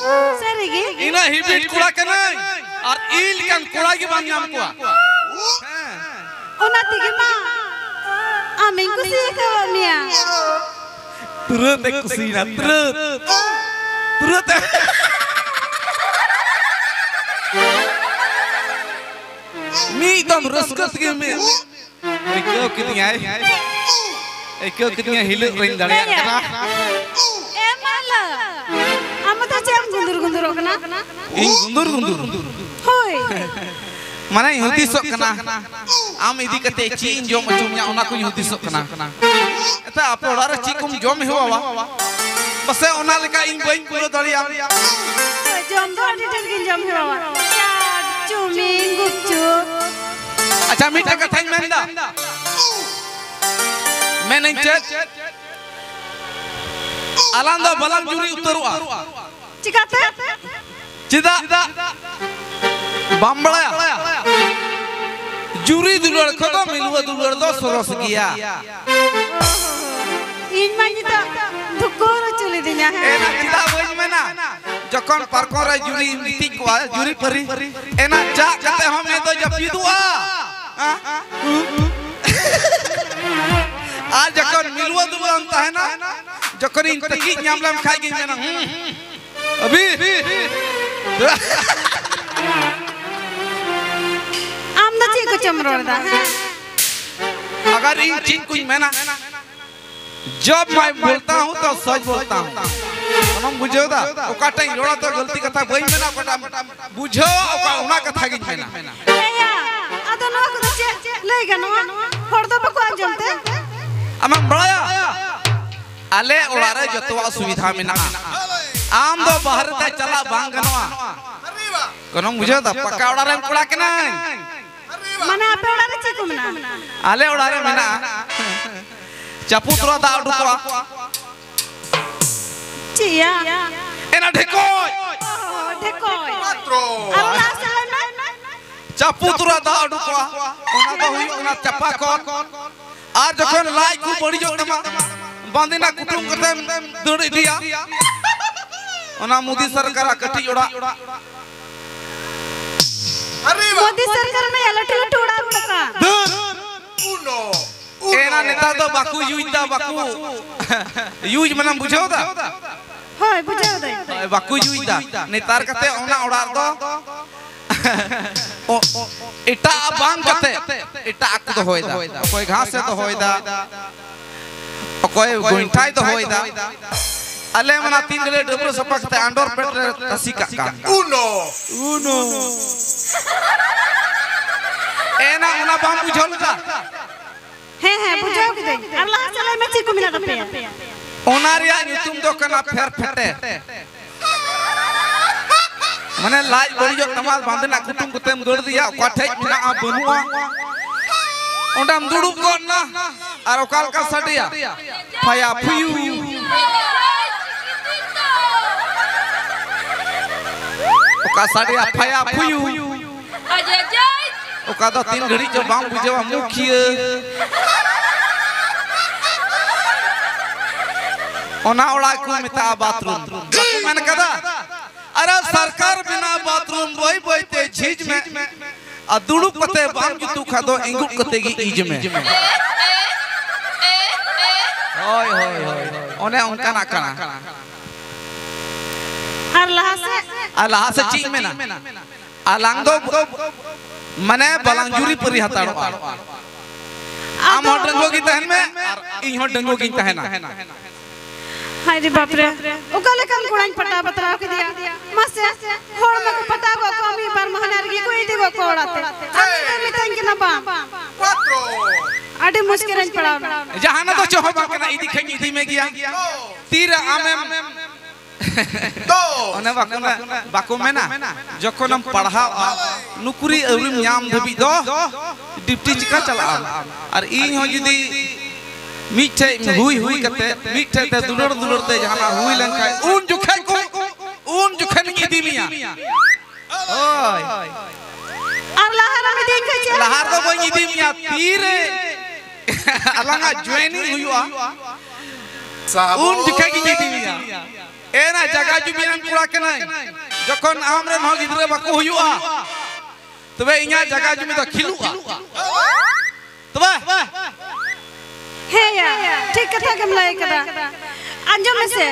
Serigi. Ina hibit kura kenai. Ar il kan kura ki bang nyam kuah. Ona tigi ma. Amin kusi ka mia. Terus ek kusi na terus. Terus. Mi dam raskat ke mi. Ekau kitnya है? Ekau kitnya hilang ring dari apa? Emala. Amat aja yang gundur kena. Ing gundur. Hoi. Mana yang hudi sok kena? Am ini kata cing jom macamnya onak aku hudi sok kena. Itu apa orang cikum jom hewa wa? Pasal onak leka ing bain kulo dari am. Jom tu ada terkin jom hewa. Cuming gucup. Acha mita kata yang menda. Manager. Alanda balang juri utarua. Cikate? Cida. Bambala. Juri duluan kau milua duluan dos soros gaya. Ini kita dukur culi dinya. Enak cida boleh mana? Jokon parkora juri mitik kuah juri peri. Enak jak kata hom itu jadi dua. आज जकन मिलवा दुआ अंता है ना जकन इन तकी न्यामलम खाई गई मैं ना अभी आमदा चीज़ को चमरोड़ा है अगर इन चीज़ कुछ मैं ना जब मैं बोलता हूँ तो सच बोलता हूँ हम बुझो दा उकाटा इन लोड़ा तो गलती कथा वही मैं ना उकाटा बुझो उका उना कथा की मैं ना अतो ना कुछ ले गया ना हरदो पकवान जमते अमन बड़ा आले उड़ारे जतवा सुविधा में ना आम दो बाहर ते चला बांग गनवा कनो मुझे दा पक्का उड़ारे कुड़ा के ना मने आपे उड़ारे चीकु मना आले उड़ारे में ना चपुत्रा दा उड़ुकवा चिया एना ढेकोय मात्रो अल्लाह सलाम चपुत्रा दा उड़ुकवा ओना तो हुई ओना चपा कोन आज जखन लाई को बड़ी जो तमा बांदिना कुटुम करते दौड़ दिया ओना मोदी सरकार कटी उड़ा मोदी सरकार ने अलटल टोड़ा का उनो एना नेता तो बाकू यूज यूज मना बुझो दा होय बुझो दे बाकू यूज दा नेतार कते ओना उड़ा दो इटा बांग कते इटा आक तो होय दा कोई घास से तो होय दा कोई गोइंठाई तो होय दा अले मना तीन गले डबरो सपकते अंडोर पेट तसिका का उनो एना ओना बांग बुझल दा है बुझो के दे अल्लाह चले में चिकु मिला पे ओना रिया तुम दो कना फेर फटे मने लाज बड़ी जो तमाल बांधना कुटुम कुतेम दौड़ दिया काठे मिना आ बनुआ ओंडम दुडुब कोन ना आर ओकाल का सटिया फया फुयू ओका सटिया फया फुयू अजय जय ओका तो तीन घड़ी जो बांग बुझवा मुखिया ओना ओला को मिता बाथरूम मैंने कदा अरे सरकार बिना बाथरूम बोई बोईते झीज में अदुड़ू कते बांग जुतू खादो इंगुट कते की ईज में होय ओने उनका ना कना अल्लाह से चीज में ना अलांगो मने बलांजुरी परी हताड़ो आम डंगो की तहन में इन हो डंगो की तहना हाय रे बाप रे ओकाले काम कोड़ान पटा बतरा के दिया मसे होड़ में पटा को कमी पर महनार की कोई देगो कोड़ाते हम में तंग ना बा पात्रो आडे मुश्किल पड़ा जहां ना तो चोह बा के ना इदी खेंगी इदी में गया तीर आमे तो ओने बाको में ना जखन हम पढ़ा नुकुरी अवरिम याम धबी दो डिप्टी चिका चला और ई हो जदी मीठे हुई करते मीठे ते दुलड़ ते जहां हुई लंका उन जुखन की दिमिया ओय और लहर में देखे छे लहर तो बई दिमिया तीरे अलंगा ज्वाइनिंग हुआ उन जुखे की दिमिया ए ना जगह जुबिन कुड़ा के नहीं जखन आमरे न गिद्रे बाको हुआ तबे इया जगह जुबि तो खिलुआ तबे हे या ठीक कथा के मलाई कदा अंजम से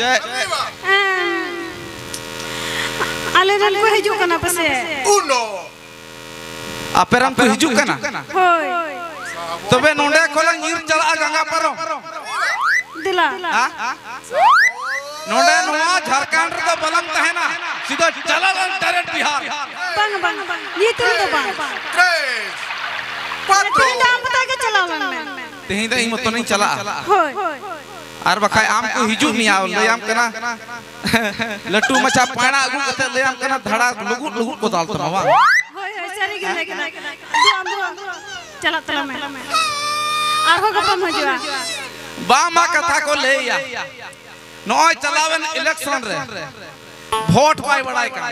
आले रन को हिजू कना पसे उनो अपेरम को हिजू कना होय तबे नोंडे खोला नीर चला गंगा पारो दिला नोंडे नोआ झारखंड रे तो बलम तहेना सीधा चला डायरेक्ट बिहार बंग बंग ये तुम तो बंग तुम नाम बता के चलावन में तेही तो हिम्मत तो नहीं चला होय आर बखाय आम को हिजू नहीं आव ले आम कना लट्टू मचा पाना अगु कते ले आम कना धड़ा लुगु लुगु को दाल तमावा होय होय सरी के दो चला तला में आर हो गपम हो जुआ बा मा कथा को ले या नोय चलावन इलेक्शन रे वोट पाई बड़ाई का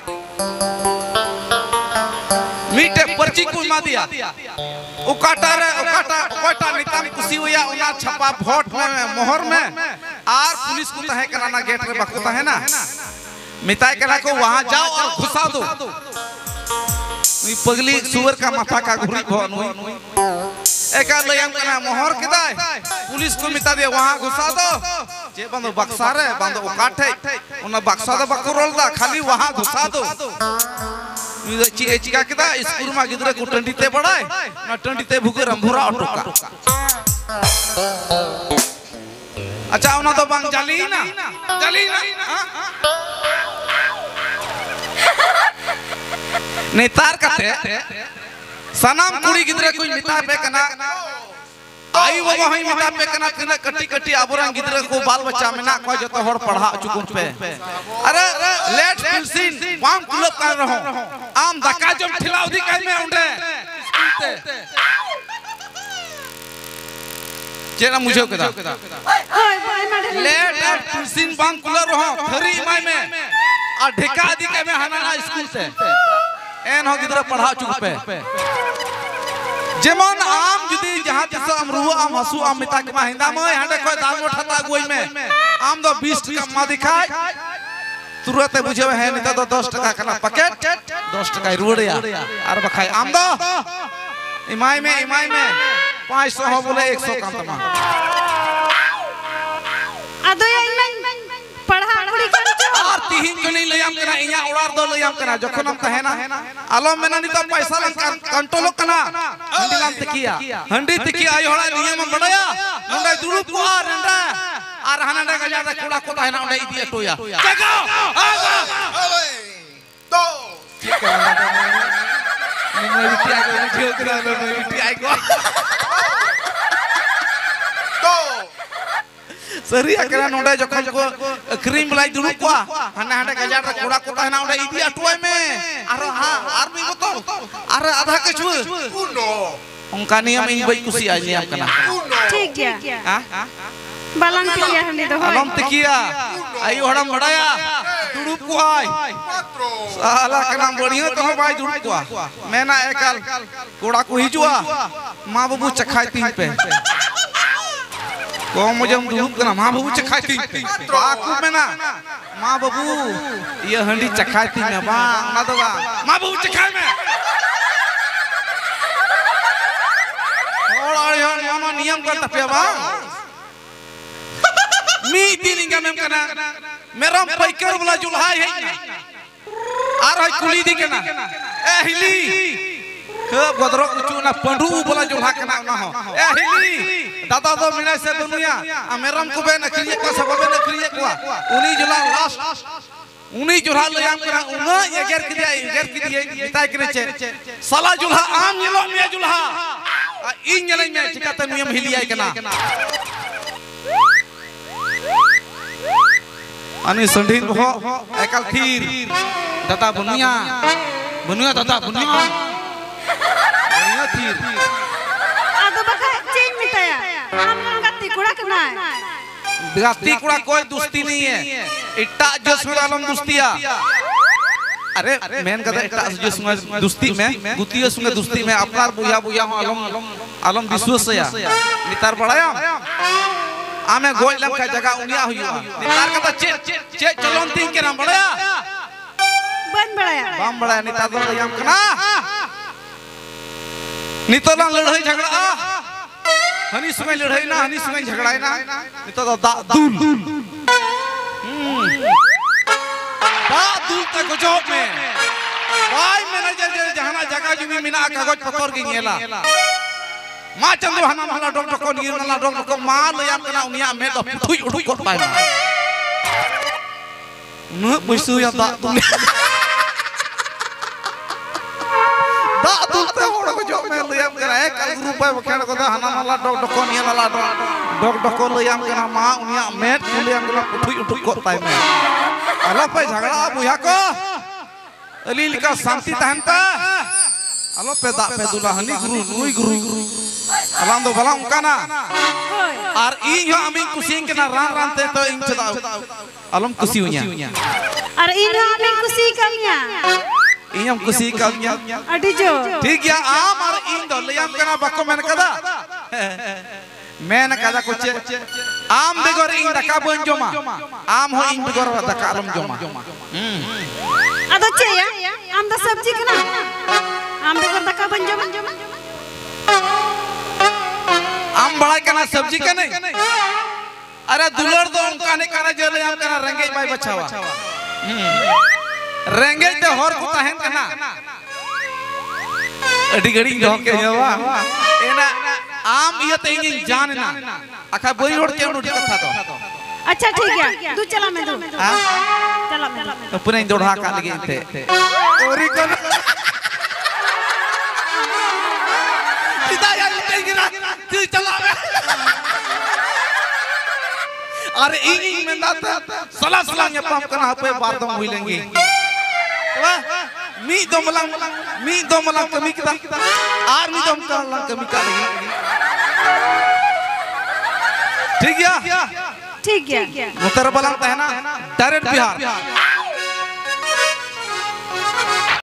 मीटे पर्ची को मा दिया उकाटा कोटा नितम कुसी हुआ उना छपा वोट में मोहर में आर पुलिस को तहे कना ना गेट रे बको तहे ना मिताई कना को वहां जाओ और घुसा दो नी पगली सुअर का माथा का घुरी भो नुई एका लयम कना मोहर किदाय पुलिस को मिता दे वहां घुसा दो जे बंदो बक्सा रे बंदो उकाटे उना बक्सा दो बको रोलदा खाली वहां घुसा दो चिका किदा स्कूल मा गिदरे को टंडीते बड़ाय ना टंडीते भुगे रंभुरा अटोका अच्छा उना तो बांग जाली ना नेतार कते सनाम कुड़ी गिदरे कोई मिता पे कना आई वो वही मिता पे कना तिना कटी कटी आबुरंग गिदरे को बाल बच्चा में ना कोई जतो हर पढ़ा चुकुन पे अरे लेट फिल्सिन बाम कुलप कर रहो आम धक्का जम ठिलाउदी कर में उंडे स्कूल ते जेना मुझे कदा लेट फिल्सिन बाम कुलप रहो थरी माय में आ ढेका आदि के में हना स्कूल से एन हो गिदरे पढ़ा चुक पे जेमन आम जुदी जहां तिस आम रुआ आम हसु आम मिता के हिंदा में हंडे कोई दाल मोठता गोई में आम दो 20 टका मा दिखाय तुरंत बुझे है नहीं तो 10 टका कना पैकेट 10 टका रुड़िया और बखाय आम दो इमाई में 500 हो बोले 100 कम तमा अदो पढ़ा कुड़ी कर और तीन जो नहीं लेयाम कना इया उड़ार दो लेयाम कना जखन हम कहे ना आलम में नहीं तो पैसा कंट्रोल कना हंडीलाम तकिया आई होड़ा नियम बड़या नंडा दुरु पुआर नंडा आर हनंडा गजा कुड़ा कोता है ना उडा इदी टोया जगो आगा तो ठीक है मैं बिटिया को वीडियो करा लो मैं बिटिया को तो सरी अकरा नोडा जखन को क्रीम लाई दुरु को हना हंडा गजा कुड़ा कोता है ना उडा इदी टोय में आर आर भी बतो आर आधा कछु उनो उनका नियम इन बई कुसी आ नियम कना ठीक है हां बालम तकिया हंडी तो बालम तकिया आई हड़म बड़ाया दुड़ुप को आय साला के नाम बढ़िया तो भाई दुड़ुप को मैं ना एकल कोड़ा को हिजुआ मां बाबू चखाई तीन पे को मुझे दुड़ुप के नाम मां बाबू चखाई तीन पे आकू में ना मां बाबू ये हंडी चखाई तीन में बा ना तो बा मां बाबू चखाई में और यार नियम करता पे बा मी दिन इंगा में कना मेरा पैकर वाला जुल्हा है आर है कुली दी कना ए हिली कब गदरो उचू ना पंडू वाला जुल्हा कना ना हो ए हिली दादा तो मिना से दुनिया आ मेरम को बे नखरिए को सब बे नखरिए को उनी जुल्हा लास्ट उनी जुल्हा ले आम कना उना एगर की दिए बिताय करे छे साला जुल्हा आम निलो में जुल्हा आ इन जले में चिकाते नियम हिलिया कना अनि संढीन हो एकल थीर दादा बुनिया दादा बुनिया थीर आदो बका चेंज मिटाया हम लोग गत्ती कुड़ा करना है गत्ती कुड़ा कोई दोस्ती नहीं है इट्टा जसमें आलम दोस्तिया अरे मेन कदा इट्टा जसमें दोस्ती में गुतिया संगे दोस्ती में अपना बुया आलम विश्वास या नितार बढ़ाया आमे गोज लम का जगह उनिया हुआ नितार का चे चलोन तीन के नाम बड़या बन बड़या बम बड़या नितार दो याम कना नितोला लड़ाई झगड़ा हनी सुंगे लड़ाई ना हनी सुंगे झगड़ाई ना नितो दा दूल दा दूल तक जॉब में भाई मैनेजर जहाना जगह जुमी मिना कागज पत्र की नेला मा चंदो हना मला डॉक्टर को निर्मला डॉक्टर को माल याम कना उनिया में तो थुई उठु को पाए न पैसु या दा तुम दा तुलते होड़ को जो में लियाम कना एक रुपए बखेड़ को हना मला डॉक्टर को निर्मला डॉक्टर को लियाम कना मा उनिया में लियाम कना थुई उठु को पाए में अला पे झगड़ा बुया को अली लिका शांति तहनता अलो पे दा पे दुला हनी गुरु नुई गुरु अलाम दो भला उनका ना और इन यो अमीन कुसी के ना रान रान ते तो इन चदा अलम कुसी हुइया और इन यो अमीन कुसी कमिया इन हम कुसी कमिया अडी जो ठीक या आम और इन दो लियाम कना बको मैंने कदा मैंने कदा कुछ आम बेगोर इन दका बन जोमा आम हो इन बेगोर दका अलम जोमा अदो चेया आम दा सब्जी कना आम बेगोर दका बन जोमा आम बड़ा कना सब्जी का नहीं अरे दुलर दो उनका नहीं कना जले आम कना रंगेज भाई बचावा रंगेज तो हर को तहन कना अडी गड़ी जों के जवा एना आम ये तो इन जान ना अखा बोई रोड के उड़ कथा तो अच्छा ठीक है तू चला मैं दो चला मैं तो पुने दोढ़ा का लगे थे ओरी को तू चला अरे इन में दाता सला सला ने पंप करना पे बार दम हुई लेंगे मी दो मलंग कमी किता आर मी दम का लंग कमी का लगी ठीक है ठीक है मुतर बलंग है ना डायरेक्ट बिहार